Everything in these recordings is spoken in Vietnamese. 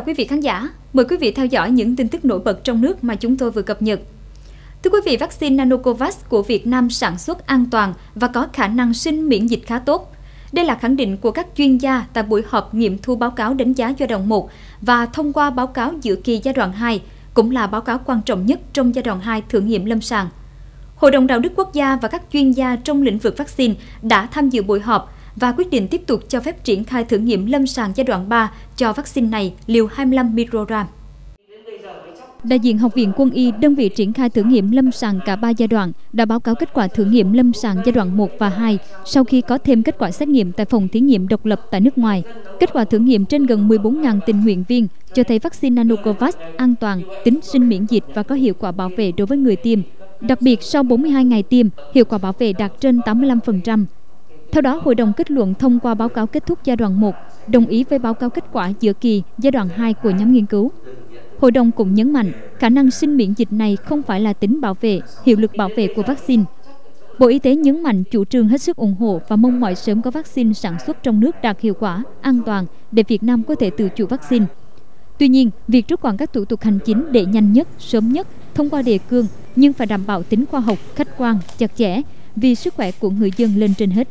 quý vị khán giả, mời quý vị theo dõi những tin tức nổi bật trong nước mà chúng tôi vừa cập nhật. Thưa quý vị, vaccine Nanocovax của Việt Nam sản xuất an toàn và có khả năng sinh miễn dịch khá tốt. Đây là khẳng định của các chuyên gia tại buổi họp nghiệm thu báo cáo đánh giá giai đoạn 1 và thông qua báo cáo dự kỳ giai đoạn 2, cũng là báo cáo quan trọng nhất trong giai đoạn 2 thử nghiệm lâm sàng. Hội đồng Đạo đức Quốc gia và các chuyên gia trong lĩnh vực vaccine đã tham dự buổi họp và quyết định tiếp tục cho phép triển khai thử nghiệm lâm sàng giai đoạn 3 cho vaccine này liều 25 microgram. Đại diện Học viện Quân y, đơn vị triển khai thử nghiệm lâm sàng cả 3 giai đoạn, đã báo cáo kết quả thử nghiệm lâm sàng giai đoạn 1 và 2 sau khi có thêm kết quả xét nghiệm tại phòng thí nghiệm độc lập tại nước ngoài. Kết quả thử nghiệm trên gần 14.000 tình nguyện viên cho thấy vaccine Nanocovax an toàn, tính sinh miễn dịch và có hiệu quả bảo vệ đối với người tiêm. Đặc biệt, sau 42 ngày tiêm, hiệu quả bảo vệ đạt trên 85%. Theo đó, Hội đồng kết luận thông qua báo cáo kết thúc giai đoạn 1, đồng ý với báo cáo kết quả giữa kỳ giai đoạn 2 của nhóm nghiên cứu. Hội đồng cũng nhấn mạnh, khả năng sinh miễn dịch này không phải là tính bảo vệ, hiệu lực bảo vệ của vaccine. Bộ Y tế nhấn mạnh chủ trương hết sức ủng hộ và mong mỏi sớm có vaccine sản xuất trong nước đạt hiệu quả, an toàn để Việt Nam có thể tự chủ vaccine. Tuy nhiên, việc rút gọn các thủ tục hành chính để nhanh nhất, sớm nhất, thông qua đề cương nhưng phải đảm bảo tính khoa học, khách quan, chặt chẽ vì sức khỏe của người dân lên trên hết.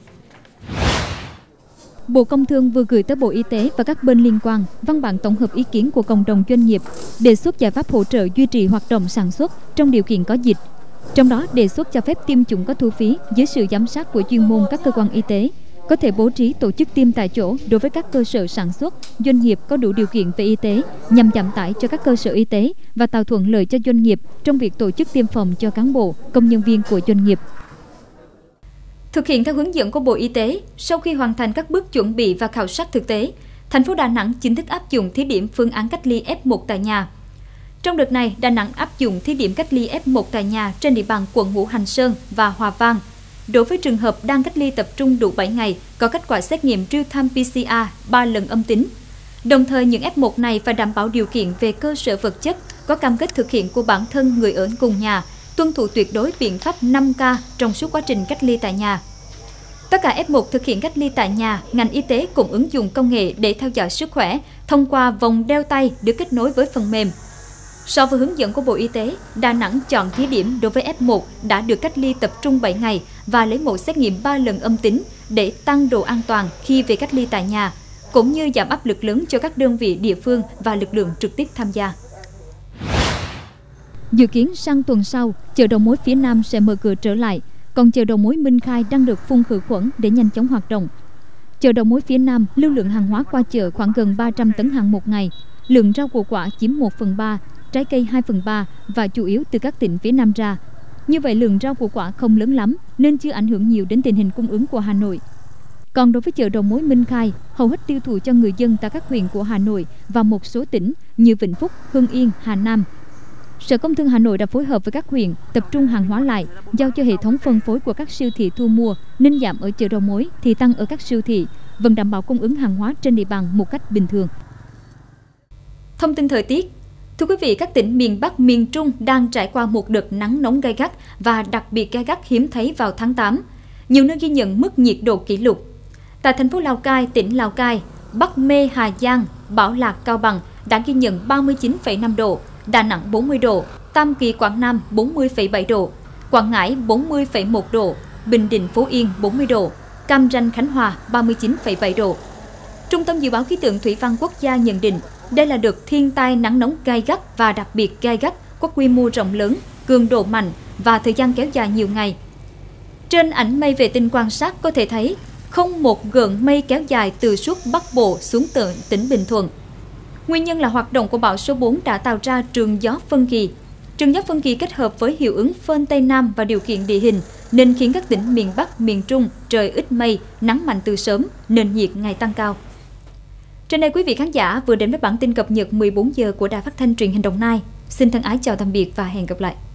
Bộ Công Thương vừa gửi tới Bộ Y tế và các bên liên quan văn bản tổng hợp ý kiến của cộng đồng doanh nghiệp, đề xuất giải pháp hỗ trợ duy trì hoạt động sản xuất trong điều kiện có dịch. Trong đó, đề xuất cho phép tiêm chủng có thu phí dưới sự giám sát của chuyên môn các cơ quan y tế, có thể bố trí tổ chức tiêm tại chỗ đối với các cơ sở sản xuất, doanh nghiệp có đủ điều kiện về y tế nhằm giảm tải cho các cơ sở y tế và tạo thuận lợi cho doanh nghiệp trong việc tổ chức tiêm phòng cho cán bộ, công nhân viên của doanh nghiệp. Thực hiện theo hướng dẫn của Bộ Y tế, sau khi hoàn thành các bước chuẩn bị và khảo sát thực tế, thành phố Đà Nẵng chính thức áp dụng thí điểm phương án cách ly F1 tại nhà. Trong đợt này, Đà Nẵng áp dụng thí điểm cách ly F1 tại nhà trên địa bàn quận Ngũ Hành Sơn và Hòa Vang. Đối với trường hợp đang cách ly tập trung đủ 7 ngày, có kết quả xét nghiệm real-time PCR 3 lần âm tính. Đồng thời, những F1 này phải đảm bảo điều kiện về cơ sở vật chất, có cam kết thực hiện của bản thân người ở cùng nhà, tuân thủ tuyệt đối biện pháp 5K trong suốt quá trình cách ly tại nhà. Tất cả F1 thực hiện cách ly tại nhà, ngành y tế cũng ứng dụng công nghệ để theo dõi sức khỏe thông qua vòng đeo tay được kết nối với phần mềm. So với hướng dẫn của Bộ Y tế, Đà Nẵng chọn thí điểm đối với F1 đã được cách ly tập trung 7 ngày và lấy mẫu xét nghiệm 3 lần âm tính để tăng độ an toàn khi về cách ly tại nhà, cũng như giảm áp lực lớn cho các đơn vị địa phương và lực lượng trực tiếp tham gia. Dự kiến sang tuần sau, chợ đầu mối phía Nam sẽ mở cửa trở lại, còn chợ đầu mối Minh Khai đang được phun khử khuẩn để nhanh chóng hoạt động. Chợ đầu mối phía Nam, lưu lượng hàng hóa qua chợ khoảng gần 300 tấn hàng một ngày, lượng rau củ quả chiếm 1/3, trái cây 2/3 và chủ yếu từ các tỉnh phía Nam ra. Như vậy, lượng rau củ quả không lớn lắm nên chưa ảnh hưởng nhiều đến tình hình cung ứng của Hà Nội. Còn đối với chợ đầu mối Minh Khai, hầu hết tiêu thụ cho người dân tại các huyện của Hà Nội và một số tỉnh như Vĩnh Phúc, Hưng Yên, Hà Nam. Sở Công Thương Hà Nội đã phối hợp với các huyện tập trung hàng hóa lại, giao cho hệ thống phân phối của các siêu thị thu mua nên giảm ở chợ đầu mối thì tăng ở các siêu thị, vẫn đảm bảo cung ứng hàng hóa trên địa bàn một cách bình thường. Thông tin thời tiết. Thưa quý vị, các tỉnh miền Bắc, miền Trung đang trải qua một đợt nắng nóng gay gắt và đặc biệt gay gắt hiếm thấy vào tháng 8. Nhiều nơi ghi nhận mức nhiệt độ kỷ lục. Tại thành phố Lào Cai, tỉnh Lào Cai, Bắc Mê, Hà Giang, Bảo Lạc, Cao Bằng đã ghi nhận 39,5 độ, Đà Nẵng 40 độ, Tam Kỳ, Quảng Nam 40,7 độ, Quảng Ngãi 40,1 độ, Bình Định, Phú Yên 40 độ, Cam Ranh, Khánh Hòa 39,7 độ. Trung tâm Dự báo Khí tượng Thủy văn Quốc gia nhận định đây là đợt thiên tai nắng nóng gay gắt và đặc biệt gay gắt, có quy mô rộng lớn, cường độ mạnh và thời gian kéo dài nhiều ngày. Trên ảnh mây vệ tinh quan sát có thể thấy không một gợn mây kéo dài từ suốt Bắc Bộ xuống tận tỉnh Bình Thuận. Nguyên nhân là hoạt động của bão số 4 đã tạo ra trường gió phân kỳ. Trường gió phân kỳ kết hợp với hiệu ứng phơn Tây Nam và điều kiện địa hình nên khiến các tỉnh miền Bắc, miền Trung trời ít mây, nắng mạnh từ sớm, nền nhiệt ngày tăng cao. Trên đây quý vị khán giả vừa đến với bản tin cập nhật 14 giờ của Đài Phát thanh Truyền hình Đồng Nai. Xin thân ái chào tạm biệt và hẹn gặp lại.